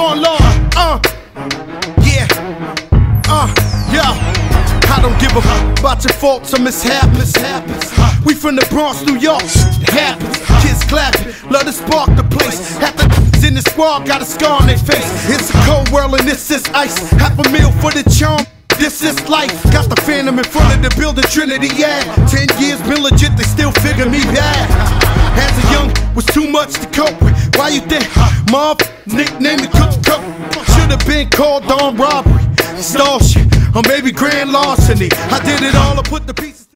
born law. Yeah. Yeah. I don't give a fuck about your faults or mishaps. We from the Bronx, New York. It happens. Kids clapping, love to spark the place. Half the in the squad got a scar on their face. It's a cold world and this is ice. Half a meal for the charm. This is life. Got the phantom in front of the building, Trinity, yeah. 10 years been legit, they still figure me bad. As a young, was too much to cope with. Why you think Mom nicknamed me Cook? Should've been called on robbery, stall shit, or maybe grand larceny. I did it all, I put the pieces